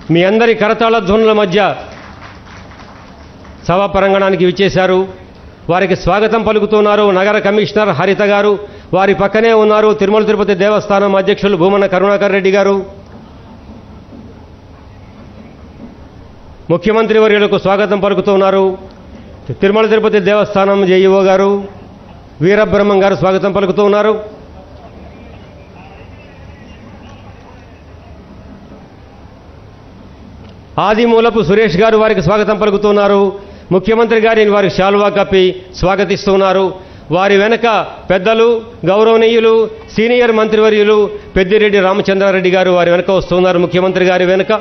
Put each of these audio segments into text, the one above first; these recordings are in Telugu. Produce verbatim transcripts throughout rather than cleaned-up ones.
మీ అందరి కరతాళ ధ్వనుల మధ్య సభా ప్రాంగణానికి విచ్చేశారు. వారికి స్వాగతం పలుకుతున్నారు నగర కమిషనర్ హరిత గారు. వారి పక్కనే ఉన్నారు తిరుమల తిరుపతి దేవస్థానం అధ్యక్షులు భూమన కరుణాకర్ రెడ్డి గారు. ముఖ్యమంత్రి వర్యులకు స్వాగతం పలుకుతున్నారు తిరుమల తిరుపతి దేవస్థానం జేఈఓ గారు వీరబ్రహ్మం గారు స్వాగతం పలుకుతూ ఉన్నారు. ఆదిమూలపు సురేష్ గారు వారికి స్వాగతం పలుకుతున్నారు. ముఖ్యమంత్రి గారిని వారికి శాలువా కప్పి స్వాగతిస్తున్నారు. వారి వెనక పెద్దలు గౌరవనీయులు సీనియర్ మంత్రివర్యులు పెద్దిరెడ్డి రామచంద్రారెడ్డి గారు వారి వెనక వస్తున్నారు. ముఖ్యమంత్రి గారి వెనక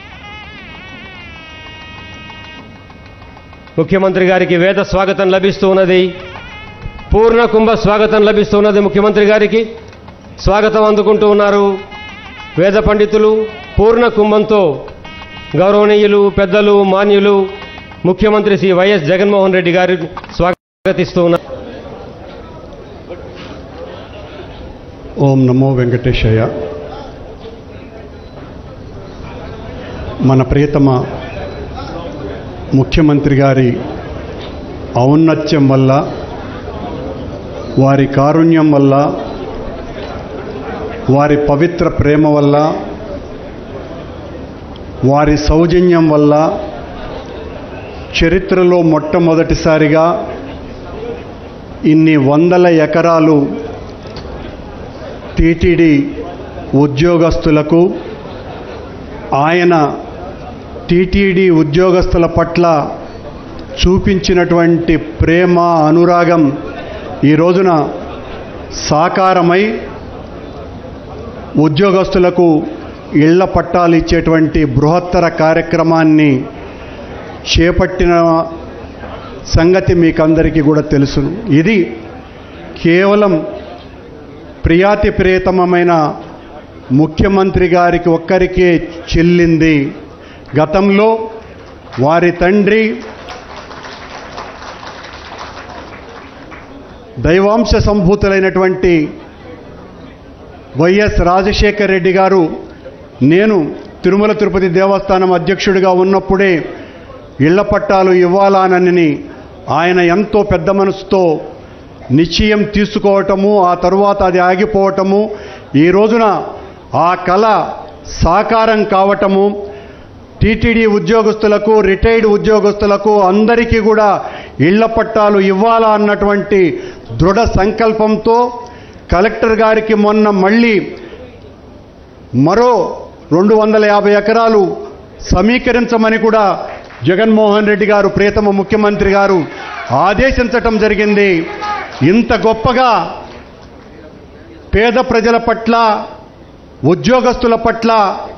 ముఖ్యమంత్రి గారికి వేద స్వాగతం లభిస్తూ ఉన్నది. పూర్ణ కుంభ స్వాగతం లభిస్తున్నది. ముఖ్యమంత్రి గారికి స్వాగతం అందుకుంటూ ఉన్నారు వేద పండితులు. పూర్ణ కుంభంతో గౌరవనీయులు పెద్దలు మాన్యులు ముఖ్యమంత్రి శ్రీ వైఎస్ జగన్మోహన్ రెడ్డి గారు స్వాగతిస్తూ ఉన్నారు. ఓం నమో వెంకటేశయ్య. మన ప్రియతమ ముఖ్యమంత్రి గారి ఔన్నత్యం వల్ల, వారి కారుణ్యం వల్ల, వారి పవిత్ర ప్రేమ వల్ల, వారి సౌజన్యం వల్ల చరిత్రలో మొట్టమొదటిసారిగా ఇన్ని వందల ఎకరాలు టీటీడీ ఉద్యోగస్తులకు, ఆయన టీటీడీ ఉద్యోగస్తుల పట్ల చూపించినటువంటి ప్రేమ అనురాగం ఈ రోజున సాకారమై ఉద్యోగస్తులకు ఇళ్ల పట్టాలు ఇచ్చేటువంటి బృహత్తర కార్యక్రమాన్ని చేపట్టిన సంగతి మీకందరికీ కూడా తెలుసు. ఇది కేవలం ప్రియాతి ప్రియతమమైన ముఖ్యమంత్రి గారికి ఒక్కరికే చెల్లింది. గతంలో వారి తండ్రి దైవాంశ సంభూతులైనటువంటి వైఎస్ రాజశేఖర రెడ్డి గారు నేను తిరుమల తిరుపతి దేవస్థానం అధ్యక్షుడిగా ఉన్నప్పుడే ఇళ్ల పట్టాలు ఇవ్వాలనని ఆయన ఎంతో పెద్ద మనసుతో నిశ్చయం తీసుకోవటము, ఆ తరువాత అది ఆగిపోవటము, ఈ రోజున ఆ కళ సాకారం కావటము, టీటీడీ ఉద్యోగస్తులకు, రిటైర్డ్ ఉద్యోగస్తులకు అందరికీ కూడా ఇళ్ల పట్టాలు ఇవ్వాలా అన్నటువంటి దృఢ సంకల్పంతో కలెక్టర్ గారికి మొన్న మళ్ళీ మరో రెండు వందల యాభై ఎకరాలు సమీకరించమని కూడా జగన్మోహన్ రెడ్డి గారు ప్రియతమ ముఖ్యమంత్రి గారు ఆదేశించటం జరిగింది. ఇంత గొప్పగా పేద ప్రజల పట్ల, ఉద్యోగస్తుల పట్ల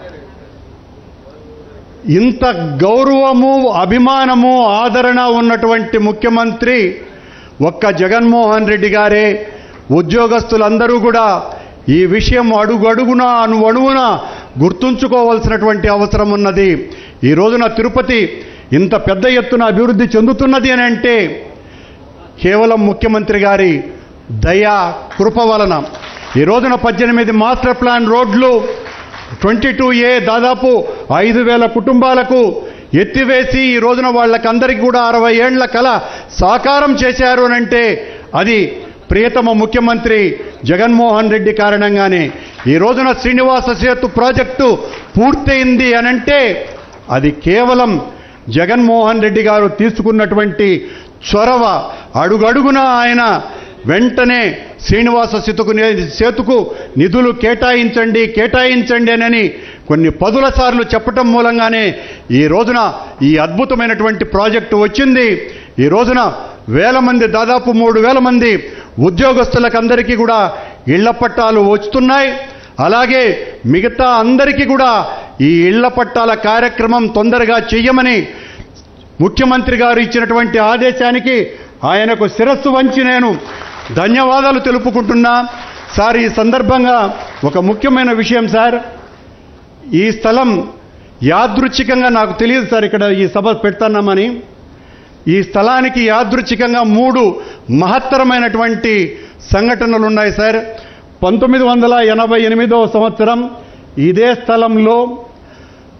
ఇంత గౌరవము, అభిమానము, ఆదరణ ఉన్నటువంటి ముఖ్యమంత్రి ఒక్క జగన్మోహన్ రెడ్డి గారే. ఉద్యోగస్తులందరూ కూడా ఈ విషయం అడుగు అడుగున అణువణువున గుర్తుంచుకోవాల్సినటువంటి అవసరం ఉన్నది. ఈ రోజున తిరుపతి ఇంత పెద్ద ఎత్తున అభివృద్ధి చెందుతున్నది అని అంటే కేవలం ముఖ్యమంత్రి గారి దయా కృప వలన. ఈ రోజున పద్దెనిమిది మాస్టర్ ప్లాన్ రోడ్లు ట్వంటీ టూ ఏ దాదాపు ఐదు వేల కుటుంబాలకు ఎత్తివేసి ఈ రోజున వాళ్ళకందరికీ కూడా అరవై ఏళ్ల కళ సాకారం చేశారు అనంటే అది ప్రియతమ ముఖ్యమంత్రి జగన్మోహన్ రెడ్డి కారణంగానే. ఈ రోజున శ్రీనివాస సేతు ప్రాజెక్టు పూర్తయింది అనంటే అది కేవలం జగన్మోహన్ రెడ్డి గారు తీసుకున్నటువంటి చొరవ. అడుగడుగున ఆయన వెంటనే శ్రీనివాస సేతుకు సేతుకు నిధులు కేటాయించండి కేటాయించండి అని కొన్ని పదుల సార్లు చెప్పటం మూలంగానే ఈ రోజున ఈ అద్భుతమైనటువంటి ప్రాజెక్టు వచ్చింది. ఈ రోజున వేల మంది, దాదాపు మూడు వేల మంది ఉద్యోగస్తులకందరికీ కూడా ఇళ్ల పట్టాలు వస్తున్నాయి. అలాగే మిగతా అందరికీ కూడా ఈ ఇళ్ల పట్టాల కార్యక్రమం తొందరగా చెయ్యమని ముఖ్యమంత్రి గారు ఇచ్చినటువంటి ఆదేశానికి ఆయనకు శిరస్సు వంచి నేను ధన్యవాదాలు తెలుపుకుంటున్నా. సార్, ఈ సందర్భంగా ఒక ముఖ్యమైన విషయం సార్, ఈ స్థలం యాదృచ్ఛికంగా నాకు తెలియదు సార్ ఇక్కడ ఈ సభ పెడుతున్నామని. ఈ స్థలానికి యాదృచ్ఛికంగా మూడు మహత్తరమైనటువంటి సంఘటనలు ఉన్నాయి సార్. పంతొమ్మిది వందల ఎనభై ఎనిమిదవ సంవత్సరం ఇదే స్థలంలో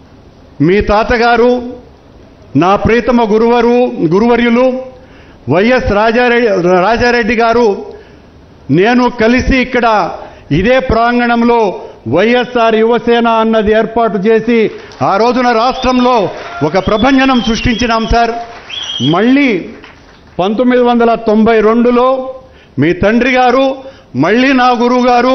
మీ తాతగారు, నా ప్రీతమ గురువరు గురువర్యులు వైఎస్ రాజారెడ్డి రాజారెడ్డి గారు నేను కలిసి ఇక్కడ ఇదే ప్రాంగణంలో వైఎస్ఆర్ యువసేన అన్నది ఏర్పాటు చేసి ఆ రోజున రాష్ట్రంలో ఒక ప్రభంజనం సృష్టించినాం సార్. మళ్ళీ పంతొమ్మిది వందల తొంభై రెండులో మీ తండ్రి గారు, మళ్ళీ నా గురువు గారు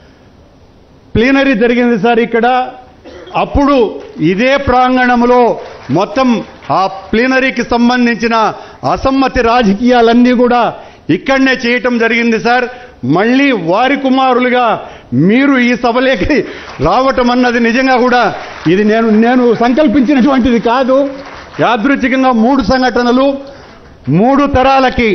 ప్లీనరీ జరిగింది సార్ ఇక్కడ. అప్పుడు ఇదే ప్రాంగణంలో మొత్తం ఆ ప్లీనరీకి సంబంధించిన అసమ్మతి రాజకీయాలన్నీ కూడా ఇక్కడనే చేయటం జరిగింది సార్. మళ్ళీ వారి కుమారులుగా మీరు ఈ సభలోకి రావటం అన్నది నిజంగా కూడా ఇది నేను నేను సంకల్పించినటువంటిది కాదు. యాదృచ్ఛికంగా మూడు సంఘటనలు, మూడు తరాలకి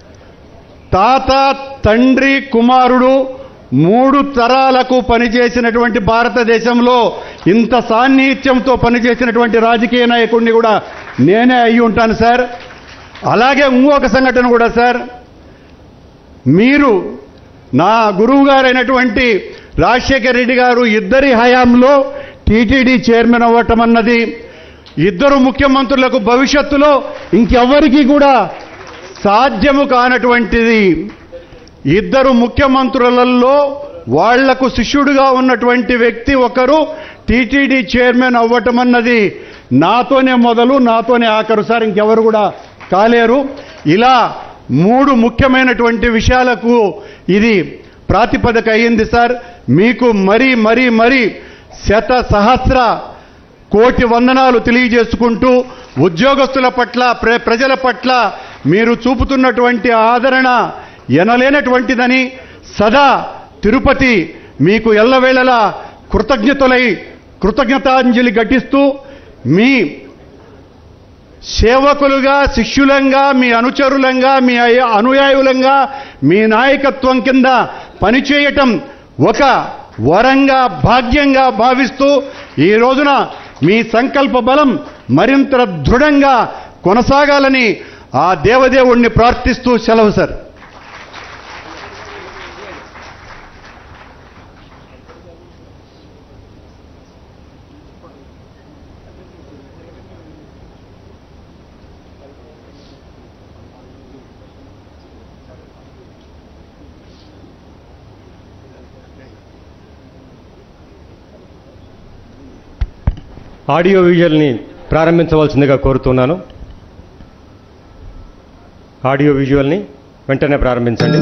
తాత, తండ్రి, కుమారుడు మూడు తరాలకు పనిచేసినటువంటి భారతదేశంలో ఇంత సాన్నిహిత్యంతో పనిచేసినటువంటి రాజకీయ నాయకుడిని కూడా నేనే అయి ఉంటాను సార్. అలాగే ఇంకొక సంఘటన కూడా సార్, మీరు నా గురువు గారైనటువంటి రాజశేఖర రెడ్డి గారు ఇద్దరి హయాంలో టీటీడీ చైర్మన్ అవ్వటం అన్నది ఇద్దరు ముఖ్యమంత్రులకు భవిష్యత్తులో ఇంకెవ్వరికీ కూడా సాధ్యము కానటువంటిది. ఇద్దరు ముఖ్యమంత్రులలో వాళ్లకు శిష్యుడిగా ఉన్నటువంటి వ్యక్తి ఒకరు టీటీడీ చైర్మన్ అవ్వటం అన్నది నాతోనే మొదలు, నాతోనే ఆఖరు సార్, ఇంకెవరు కూడా కాలేరు. ఇలా మూడు ముఖ్యమైనటువంటి విషయాలకు ఇది ప్రాతిపదిక అయ్యింది సార్. మీకు మరీ మరీ మరీ శత సహస్ర కోటి వందనాలు తెలియజేసుకుంటూ ఉద్యోగస్తుల పట్ల, ప్రజల పట్ల మీరు చూపుతున్నటువంటి ఆదరణ ఎనలేనటువంటిదని, సదా తిరుపతి మీకు ఎల్లవేళలా కృతజ్ఞతలై కృతజ్ఞతాంజలి ఘటిస్తూ మీ సేవకులుగా, శిష్యులంగా, మీ అనుచరులంగా, మీ అనుయాయులంగా, మీ నాయకత్వం కింద పనిచేయటం ఒక వరంగా, భాగ్యంగా భావిస్తూ ఈ రోజున మీ సంకల్ప బలం మరింత దృఢంగా కొనసాగాలని ఆ దేవదేవుణ్ణి ప్రార్థిస్తూ సెలవు సార్. ఆడియో విజువల్ని ప్రారంభించవలసిందిగా కోరుతున్నాను. ఆడియో విజువల్ని వెంటనే ప్రారంభించండి.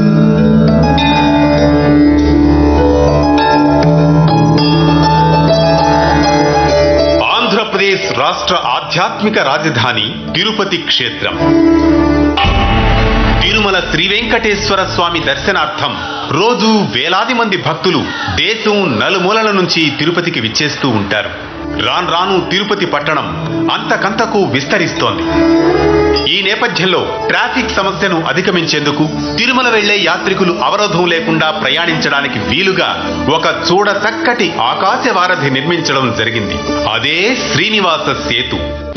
ఆంధ్రప్రదేశ్ రాష్ట్ర ఆధ్యాత్మిక రాజధాని తిరుపతి క్షేత్రం. తిరుమల శ్రీ వెంకటేశ్వర స్వామి దర్శనార్థం రోజు వేలాది మంది భక్తులు దేశం నలుమూలల నుంచి తిరుపతికి విచ్చేస్తూ ఉంటారు. రాను రాను తిరుపతి పట్టణం అంతకంతకు విస్తరిస్తోంది. ఈ నేపథ్యంలో ట్రాఫిక్ సమస్యను అధిగమించేందుకు తిరుమల వెళ్లే యాత్రికులు అవరోధం లేకుండా ప్రయాణించడానికి వీలుగా ఒక చూడ చక్కటి ఆకాశ వారధి నిర్మించడం జరిగింది. అదే శ్రీనివాస సేతు.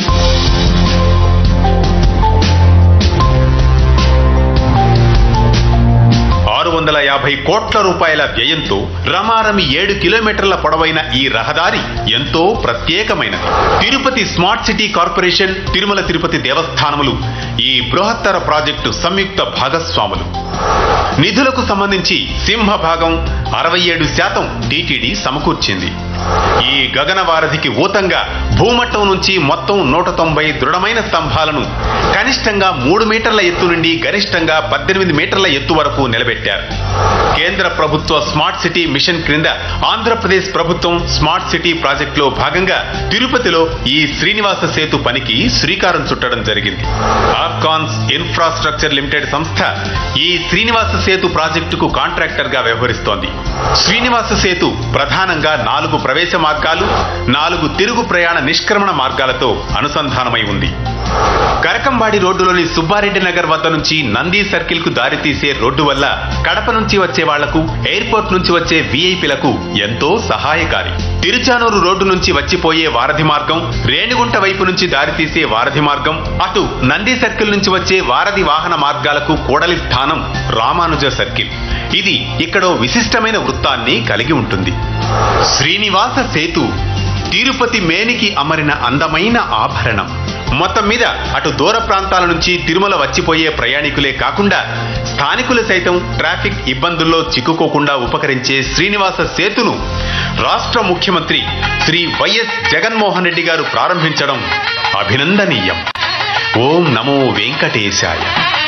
ఆరు వందల యాభై కోట్ల రూపాయల వ్యయంతో రమారమి ఏడు కిలోమీటర్ల పొడవైన ఈ రహదారి ఎంతో ప్రత్యేకమైనది. Tirupati smart city corporation, Tirumala Tirupati దేవస్థానములు ఈ బృహత్తర ప్రాజెక్టు సంయుక్త భాగస్వాములు. నిధులకు సంబంధించి సింహభాగం అరవై ఏడు శాతం టీటీడీ సమకూర్చింది. ఈ గగన వారధికి ఊతంగా భూమట్టం నుంచి మొత్తం నూట తొంభై దృఢమైన స్తంభాలను కనిష్టంగా మూడు మీటర్ల ఎత్తు నుండి గరిష్టంగా పద్దెనిమిది మీటర్ల ఎత్తు వరకు నిలబెట్టారు. కేంద్ర ప్రభుత్వ స్మార్ట్ సిటీ మిషన్ క్రింద ఆంధ్రప్రదేశ్ ప్రభుత్వం స్మార్ట్ సిటీ ప్రాజెక్టులో భాగంగా తిరుపతిలో ఈ శ్రీనివాస సేతు పనికి శ్రీకారం చుట్టడం జరిగింది. ఆర్కాన్స్ ఇన్ఫ్రాస్ట్రక్చర్ లిమిటెడ్ సంస్థ ఈ శ్రీనివాస సేతు ప్రాజెక్టుకు కాంట్రాక్టర్ గా వ్యవహరిస్తోంది. శ్రీనివాస సేతు ప్రధానంగా నాలుగు ప్రవేశ మార్గాలు, నాలుగు తిరుగు ప్రయాణ నిష్క్రమణ మార్గాలతో అనుసంధానమై ఉంది. కరకంబాడి రోడ్డులోని సుబ్బారెడ్డి నగర్ వద్ద నుంచి నంది సర్కిల్ కు దారి తీసే రోడ్డు వల్ల కడప నుంచి వచ్చే వాళ్లకు, ఎయిర్పోర్ట్ నుంచి వచ్చే వీఐపీలకు ఎంతో సహాయకారి. తిరుచానూరు రోడ్డు నుంచి వచ్చిపోయే వారధి మార్గం, రేణిగుంట వైపు నుంచి దారి తీసే వారధి మార్గం, అటు నంది సర్కిల్ నుంచి వచ్చే వారధి వాహన మార్గాలకు కూడలి స్థానం రామానుజ సర్కిల్. ఇది ఇక్కడో విశిష్టమైన వృత్తాన్ని కలిగి ఉంటుంది. శ్రీనివాస సేతు తిరుపతి మేనికి అమరిన అందమైన ఆభరణం. మొత్తం మీద అటు దూర ప్రాంతాల నుంచి తిరుమల వచ్చిపోయే ప్రయాణికులే కాకుండా స్థానికులు సైతం ట్రాఫిక్ ఇబ్బందుల్లో చిక్కుకోకుండా ఉపకరించే శ్రీనివాస సేతును రాష్ట్ర ముఖ్యమంత్రి శ్రీ వైఎస్ జగన్మోహన్ రెడ్డి గారు ప్రారంభించడం అభినందనీయం. ఓం నమో వెంకటేశాయ.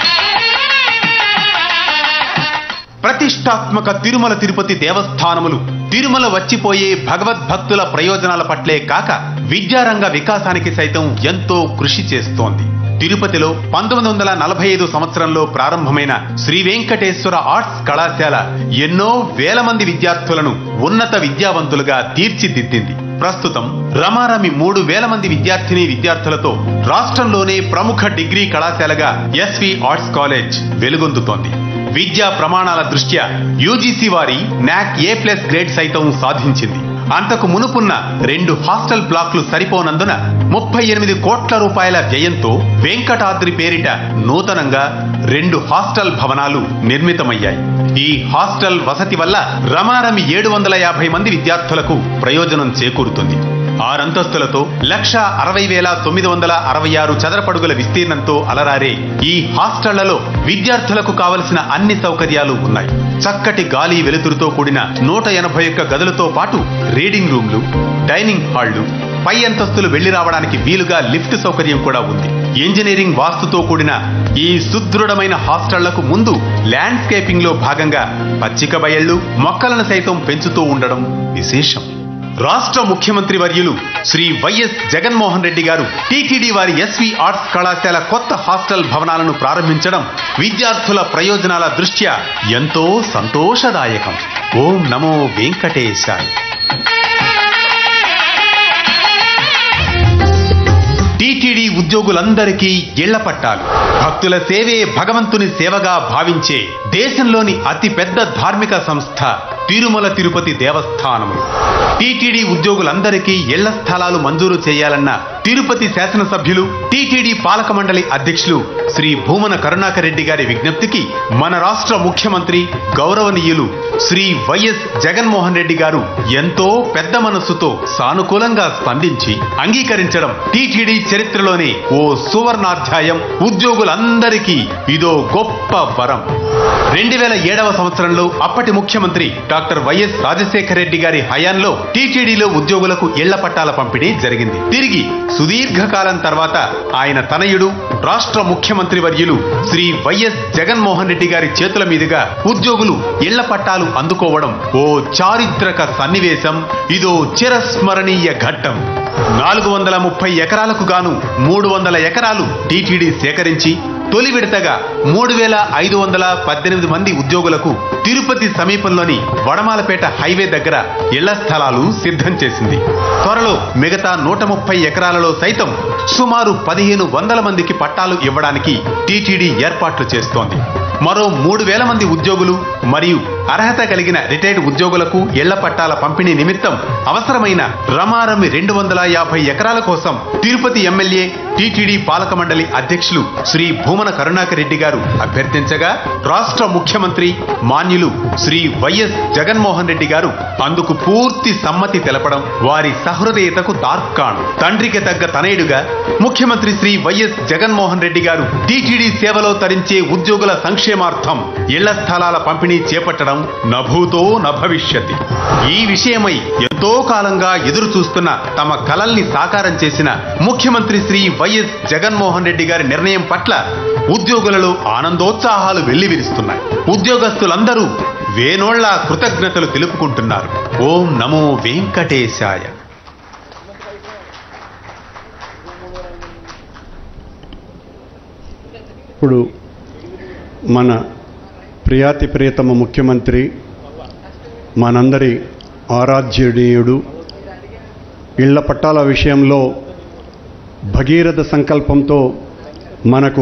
ప్రతిష్టాత్మక తిరుమల తిరుపతి దేవస్థానములు తిరుమల వచ్చిపోయే భగవద్భక్తుల ప్రయోజనాల పట్లే కాక విద్యారంగ వికాసానికి సైతం ఎంతో కృషి చేస్తోంది. తిరుపతిలో పంతొమ్మిది వందల నలభై ఐదు సంవత్సరంలో ప్రారంభమైన శ్రీ వెంకటేశ్వర ఆర్ట్స్ కళాశాల ఎన్నో వేల మంది విద్యార్థులను ఉన్నత విద్యావంతులుగా తీర్చిదిద్దింది. ప్రస్తుతం రమారమి మూడు వేల మంది విద్యార్థిని విద్యార్థులతో రాష్ట్రంలోనే ప్రముఖ డిగ్రీ కళాశాలగా ఎస్వి ఆర్ట్స్ కాలేజ్ వెలుగొందుతోంది. విద్యా ప్రమాణాల దృష్ట్యా యూజీసీ వారి నాక్ ఏ ప్లస్ గ్రేడ్ సైతం సాధించింది. అంతకు మునుపున్న రెండు హాస్టల్ బ్లాక్లు సరిపోనందున ముప్పై ఎనిమిది కోట్ల రూపాయల వ్యయంతో వెంకటాద్రి పేరిట నూతనంగా రెండు హాస్టల్ భవనాలు నిర్మితమయ్యాయి. ఈ హాస్టల్ వసతి వల్ల రమారమి ఏడు వందల యాభై మంది విద్యార్థులకు ప్రయోజనం చేకూరుతుంది. ఆరంతస్తులతో లక్ష అరవై వేల తొమ్మిది వందల అరవై ఆరు చదరపడుగుల విస్తీర్ణంతో అలరారే ఈ హాస్టళ్లలో విద్యార్థులకు కావలసిన అన్ని సౌకర్యాలు ఉన్నాయి. చక్కటి గాలి వెలుతురుతో కూడిన నూట ఎనభై ఒక్క గదులతో పాటు రీడింగ్ రూమ్లు, డైనింగ్ హాళ్లు, పై అంతస్తులు వెళ్లి రావడానికి వీలుగా లిఫ్ట్ సౌకర్యం కూడా ఉంది. ఇంజనీరింగ్ వాస్తుతో కూడిన ఈ సుదృఢమైన హాస్టళ్లకు ముందు ల్యాండ్స్కేపింగ్ లో భాగంగా పచ్చిక బయళ్లు, మొక్కలను సైతం పెంచుతూ ఉండడం విశేషం. రాష్ట్ర ముఖ్యమంత్రి వర్యులు శ్రీ వైఎస్ జగన్మోహన్ రెడ్డి గారు టీటీడీ వారి ఎస్వి ఆర్ట్స్ కళాశాల కొత్త హాస్టల్ భవనాలను ప్రారంభించడం విద్యార్థుల ప్రయోజనాల దృష్ట్యా ఎంతో సంతోషదాయకం. ఓం నమో వెంకటేశాయ. టీటీడీ ఉద్యోగులందరికీ ఇళ్ల పట్టాలు. భక్తుల సేవే భగవంతుని సేవగా భావించే దేశంలోని అతి పెద్ద ధార్మిక సంస్థ తిరుమల తిరుపతి దేవస్థానములు. టీటీడీ ఉద్యోగులందరికీ ఇళ్ల స్థలాలు మంజూరు చేయాలన్న తిరుపతి శాసనసభ్యులు, టీటీడీ పాలక మండలి అధ్యక్షులు శ్రీ భూమన కరుణాకర్ రెడ్డి గారి విజ్ఞప్తికి మన రాష్ట్ర ముఖ్యమంత్రి గౌరవనీయులు శ్రీ వైఎస్ జగన్మోహన్ రెడ్డి గారు ఎంతో పెద్ద మనస్సుతో సానుకూలంగా స్పందించి అంగీకరించడం టీటీడీ చరిత్రలోనే ఓ సువర్ణాధ్యాయం. ఉద్యోగులందరికీ ఇదో గొప్ప వరం. రెండు వేల ఏడవ సంవత్సరంలో అప్పటి ముఖ్యమంత్రి డాక్టర్ వైఎస్ రాజశేఖర రెడ్డి గారి హయాంలో టీటీడీలో ఉద్యోగులకు ఇళ్ల పట్టాల పంపిణీ జరిగింది. తిరిగి సుదీర్ఘకాలం తర్వాత ఆయన తనయుడు రాష్ట్ర ముఖ్యమంత్రి వర్యులు శ్రీ వైఎస్ జగన్మోహన్ రెడ్డి గారి చేతుల మీదుగా ఉద్యోగులు ఇళ్ల పట్టాలు అందుకోవడం ఓ చారిత్రక సన్నివేశం. ఇదో చిరస్మరణీయ ఘట్టం. నాలుగు వందల ముప్పై ఎకరాలకు గాను మూడు వందల ఎకరాలు టీటీడీ సేకరించి తొలి విడతగా మూడు వేల ఐదు వందల పద్దెనిమిది మంది ఉద్యోగులకు తిరుపతి సమీపంలోని వడమాలపేట హైవే దగ్గర ఇళ్ల స్థలాలు సిద్ధం చేసింది. త్వరలో మిగతా నూట ముప్పై ఎకరాలలో సైతం సుమారు పదిహేను వందల మందికి పట్టాలు ఇవ్వడానికి టీటీడీ ఏర్పాట్లు చేస్తోంది. మరో మూడు వేల మంది ఉద్యోగులు మరియు అర్హత కలిగిన రిటైర్డ్ ఉద్యోగులకు ఇళ్ల పట్టాల పంపిణీ నిమిత్తం అవసరమైన రమారమి రెండు వందల యాభై ఎకరాల కోసం తిరుపతి ఎమ్మెల్యే, టీటీడీ పాలక మండలి అధ్యక్షులు శ్రీ భూమన కరుణాకర్ రెడ్డి గారు అభ్యర్థించగా రాష్ట్ర ముఖ్యమంత్రి మాన్యులు శ్రీ వైఎస్ జగన్మోహన్ రెడ్డి గారు అందుకు పూర్తి సమ్మతి తెలపడం వారి సహృదయతకు తార్కాణం. తండ్రికి తగ్గ తనయుడుగా ముఖ్యమంత్రి శ్రీ వైఎస్ జగన్మోహన్ రెడ్డి గారు టీటీడీ సేవలో తరించే ఉద్యోగుల సంక్షేమార్థం ఇళ్ల స్థలాల పంపిణీ చేపట్టడం నభూతో నభవిష్యతి. ఈ విషయమై ఎంతో కాలంగా ఎదురు చూస్తున్న తమ కలల్ని సాకారం చేసిన ముఖ్యమంత్రి శ్రీ వైఎస్ జగన్మోహన్ రెడ్డి గారి నిర్ణయం పట్ల ఉద్యోగులలో ఆనందోత్సాహాలు వెల్లివిరుస్తున్నాయి. ఉద్యోగస్తులందరూ వేనోళ్ల కృతజ్ఞతలు తెలుపుకుంటున్నారు. ఓం నమో వెంకటేశాయ. ఇప్పుడు మన ప్రియాతి ప్రియతమ ముఖ్యమంత్రి, మనందరి ఆరాధ్యుడీయుడు, ఇళ్ల పట్టాల విషయంలో భగీరథ సంకల్పంతో మనకు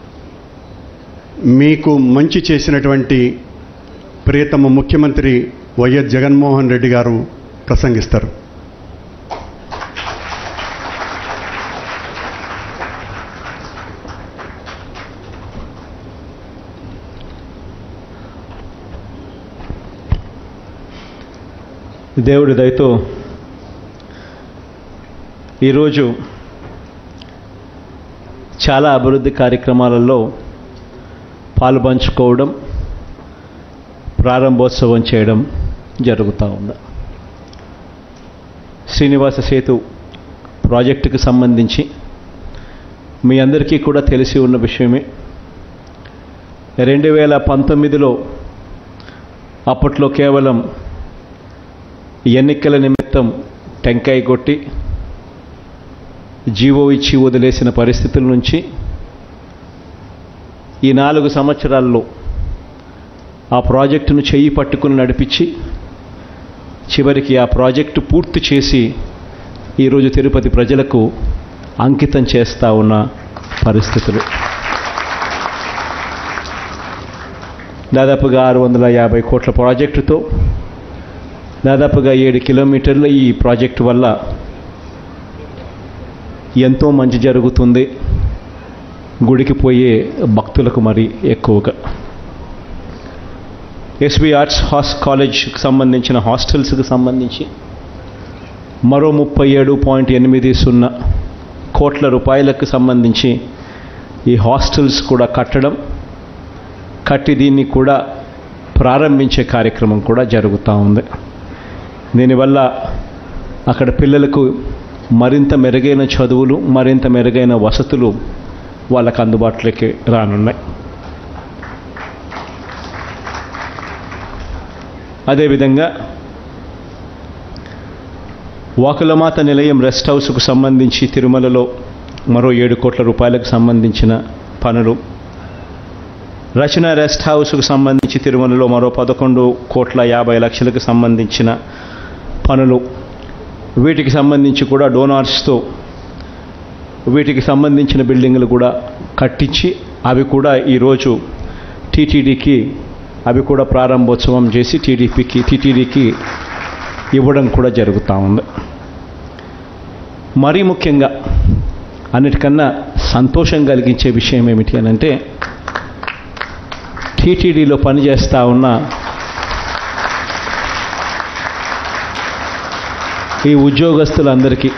మీకు మంచి చేసినటువంటి ప్రియతమ ముఖ్యమంత్రి వైఎస్ జగన్మోహన్ రెడ్డి గారు ప్రసంగిస్తారు. దేవుడి దయతో ఈరోజు చాలా అభివృద్ధి కార్యక్రమాలలో పాలుపంచుకోవడం, ప్రారంభోత్సవం చేయడం జరుగుతూ ఉంది. శ్రీనివాస సేతు ప్రాజెక్టుకు సంబంధించి మీ అందరికీ కూడా తెలిసి ఉన్న విషయమే. రెండు వేల పంతొమ్మిదిలో అప్పట్లో కేవలం ఎన్నికల నిమిత్తం టెంకాయ కొట్టి జీవో ఇచ్చి వదిలేసిన పరిస్థితుల నుంచి ఈ నాలుగు సంవత్సరాల్లో ఆ ప్రాజెక్టును చెయ్యి పట్టుకుని నడిపించి చివరికి ఆ ప్రాజెక్టు పూర్తి చేసి ఈరోజు తిరుపతి ప్రజలకు అంకితం చేస్తూ ఉన్న పరిస్థితులు. దాదాపుగా ఆరు వందల యాభై కోట్ల ప్రాజెక్టుతో దాదాపుగా ఏడు కిలోమీటర్ల ఈ ప్రాజెక్టు వల్ల ఎంతో మంచి జరుగుతుంది గుడికి పోయే భక్తులకు మరి ఎక్కువగా. ఎస్వి ఆర్ట్స్ హాస్ కాలేజ్కి సంబంధించిన హాస్టల్స్కి సంబంధించి మరో ముప్పై ఏడు పాయింట్ ఎనిమిది సున్నా కోట్ల రూపాయలకు సంబంధించి ఈ హాస్టల్స్ కూడా కట్టడం, కట్టి దీన్ని కూడా ప్రారంభించే కార్యక్రమం కూడా జరుగుతూ ఉంది. దీనివల్ల అక్కడ పిల్లలకు మరింత మెరుగైన చదువులు, మరింత మెరుగైన వసతులు వాళ్ళకు అందుబాటులోకి రానున్నాయి. అదేవిధంగా వాకులమాత నిలయం రెస్ట్ హౌస్కు సంబంధించి తిరుమలలో మరో ఏడు కోట్ల రూపాయలకు సంబంధించిన పనులు, రచన రెస్ట్ హౌస్కు సంబంధించి తిరుమలలో మరో పదకొండు కోట్ల యాభై లక్షలకు సంబంధించిన పనులు, వీటికి సంబంధించి కూడా డోనార్స్తో వీటికి సంబంధించిన బిల్డింగులు కూడా కట్టించి అవి కూడా ఈరోజు టీటీడీకి అవి కూడా ప్రారంభోత్సవం చేసి టీడీపీకి టీటీడీకి ఇవ్వడం కూడా జరుగుతూ ఉంది. మరీ ముఖ్యంగా అన్నిటికన్నా సంతోషం కలిగించే విషయం ఏమిటి అని అంటే, టీటీడీలో పనిచేస్తూ ఉన్న ఈ ఉద్యోగస్తులందరికీ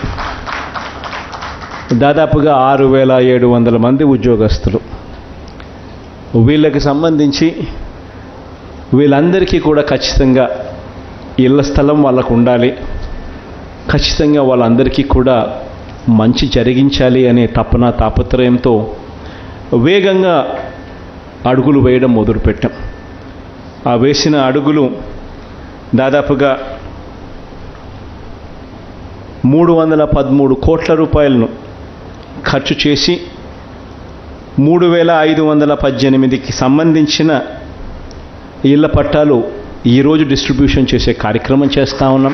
దాదాపుగా ఆరు వేల ఏడు వందల మంది ఉద్యోగస్తులు, వీళ్ళకి సంబంధించి వీళ్ళందరికీ కూడా ఖచ్చితంగా ఇళ్ల స్థలం వాళ్ళకు ఉండాలి, ఖచ్చితంగా వాళ్ళందరికీ కూడా మంచి జరిగించాలి అనే తపన తాపత్రయంతో వేగంగా అడుగులు వేయడం మొదలుపెట్టాం. ఆ వేసిన అడుగులు దాదాపుగా మూడు వందల పదమూడు కోట్ల రూపాయలను ఖర్చు చేసి మూడు వేల ఐదు వందల పద్దెనిమిదికి సంబంధించిన ఇళ్ల పట్టాలు ఈరోజు డిస్ట్రిబ్యూషన్ చేసే కార్యక్రమం చేస్తూ ఉన్నాం.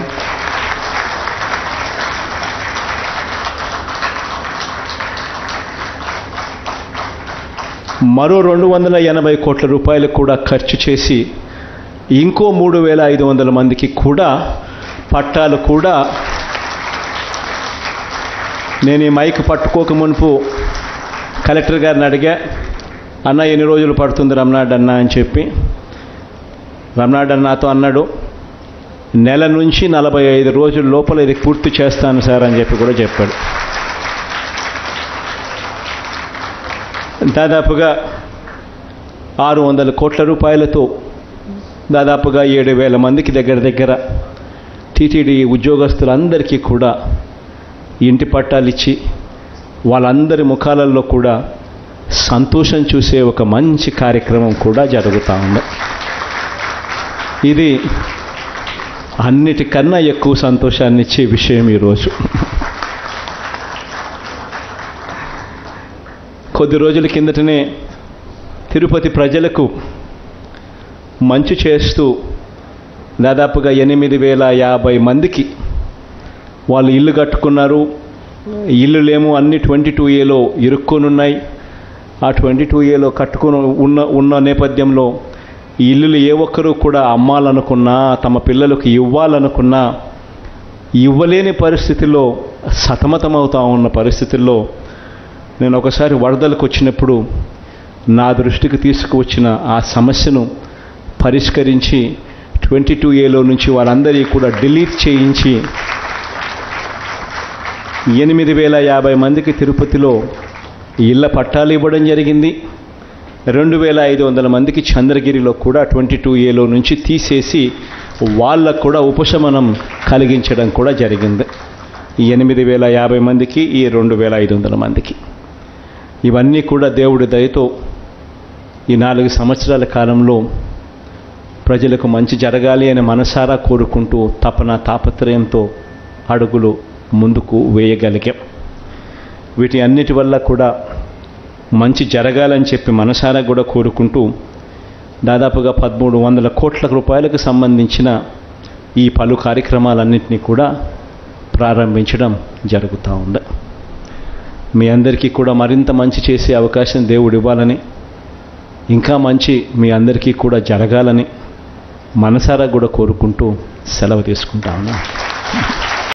మరో రెండు వందల ఎనభై కోట్ల రూపాయలు కూడా ఖర్చు చేసి ఇంకో మూడు వేల ఐదు వందల మందికి కూడా పట్టాలు కూడా, నేను ఈ మైక్ పట్టుకోక మునుపు కలెక్టర్ గారిని అడిగా, అన్న ఎన్ని రోజులు పడుతుంది రమణాడ్ అన్న అని చెప్పి. రమణాడ్ అన్నతో అన్నాడు, నెల నుంచి నలభై ఐదు రోజుల లోపల ఇది పూర్తి చేస్తాను సార్ అని చెప్పి కూడా చెప్పాడు. దాదాపుగా ఆరు వందల కోట్ల రూపాయలతో దాదాపుగా ఏడు వేల మందికి దగ్గర దగ్గర టీటీడీ ఉద్యోగస్తులందరికీ కూడా ఇంటి పట్టాలు ఇచ్చి వాళ్ళందరి ముఖాలలో కూడా సంతోషం చూసే ఒక మంచి కార్యక్రమం కూడా జరుగుతూ ఉంది. ఇది అన్నిటికన్నా ఎక్కువ సంతోషాన్ని ఇచ్చే విషయం ఈరోజు. కొద్ది రోజుల కిందటనే తిరుపతి ప్రజలకు మంచి చేస్తూ దాదాపుగా ఎనిమిది వేల యాభై మందికి వాళ్ళు ఇల్లు కట్టుకున్నారు. ఇల్లులేమో అన్ని ట్వంటీ టూ ఏలో ఇరుక్కొనున్నాయి. ఆ ట్వంటీ టూ ఏలో కట్టుకుని ఉన్న ఉన్న నేపథ్యంలో ఇల్లులు ఏ ఒక్కరూ కూడా అమ్మాలనుకున్నా, తమ పిల్లలకు ఇవ్వాలనుకున్నా ఇవ్వలేని పరిస్థితుల్లో సతమతమవుతా ఉన్న పరిస్థితుల్లో నేను ఒకసారి వరదలకు వచ్చినప్పుడు నా దృష్టికి తీసుకువచ్చిన ఆ సమస్యను పరిష్కరించి ట్వంటీ టూ ఏలో నుంచి వాళ్ళందరికీ కూడా డిలీట్ చేయించి ఎనిమిది వేల యాభై మందికి తిరుపతిలో ఇళ్ల పట్టాలు ఇవ్వడం జరిగింది. రెండు వేల ఐదు వందల మందికి చంద్రగిరిలో కూడా ట్వంటీ టూ ఏలో నుంచి తీసేసి వాళ్ళకు కూడా ఉపశమనం కలిగించడం కూడా జరిగింది. ఈ ఎనిమిది వేల యాభై మందికి ఈ రెండు వేల ఐదు వందల మందికి ఇవన్నీ కూడా దేవుడి దయతో ఈ నాలుగు సంవత్సరాల కాలంలో ప్రజలకు మంచి జరగాలి అని మనసారా కోరుకుంటూ తపన తాపత్రయంతో అడుగులు ముందుకు వేయగలిగాం. వీటి అన్నిటి వల్ల కూడా మంచి జరగాలని చెప్పి మనసారా కూడా కోరుకుంటూ దాదాపుగా పదమూడు వందల కోట్ల రూపాయలకు సంబంధించిన ఈ పలు కార్యక్రమాలన్నింటినీ కూడా ప్రారంభించడం జరుగుతూ ఉంది. మీ అందరికీ కూడా మరింత మంచి చేసే అవకాశం దేవుడు ఇవ్వాలని, ఇంకా మంచి మీ అందరికీ కూడా జరగాలని మనసారా కూడా కోరుకుంటూ సెలవు తీసుకుంటా ఉన్నాను.